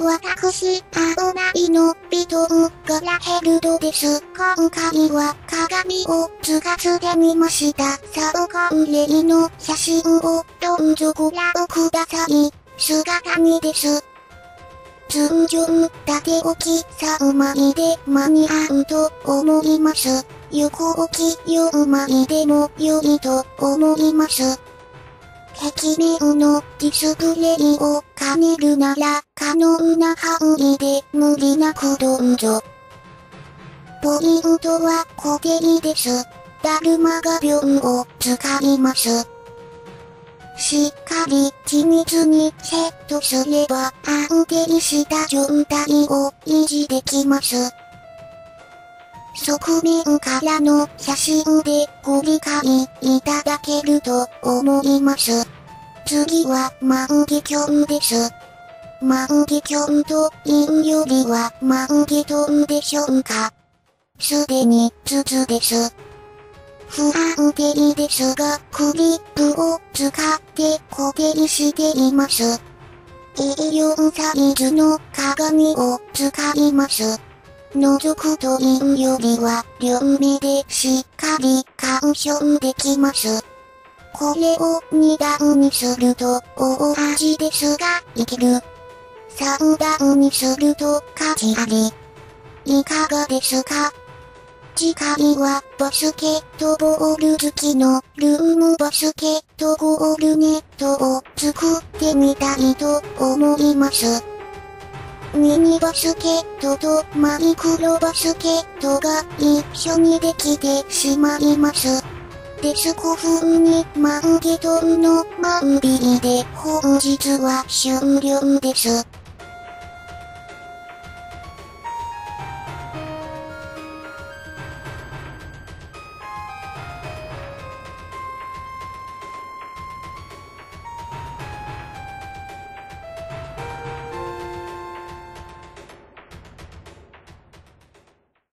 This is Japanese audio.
私、青ナイのビトンガラヘルドです。今回は鏡を使ってみました。さあ、カウレイの写真をどうぞご覧ください。姿見です。通常、縦置き3枚で間に合うと思います。横置き4枚でも良いと思います。壁面のディスプレイを兼ねるなら可能な範囲で無理なくどうぞ。ポイントは固定です。だるま画鋲を使います。しっかり緻密にセットすれば安定した状態を維持できます。側面からの写真でご理解いただけると思います。次は万華鏡です。万華鏡というよりは万華鏡でしょうか。すでに筒です。不安定ですがクリップを使って固定しています。A4 サイズの鏡を使います。覗くというよりは両目でしっかり鑑賞できます。これを2段にすると大味ですがいける。3段にすると価値あり。いかがですか？次回はバスケットボール好きのルームバスケットゴールネットを作ってみたいと思います。ミニバスケットとマイクロバスケットが一緒にできてしまいます。デスコ風に万華鏡のマウビーで本日は終了です。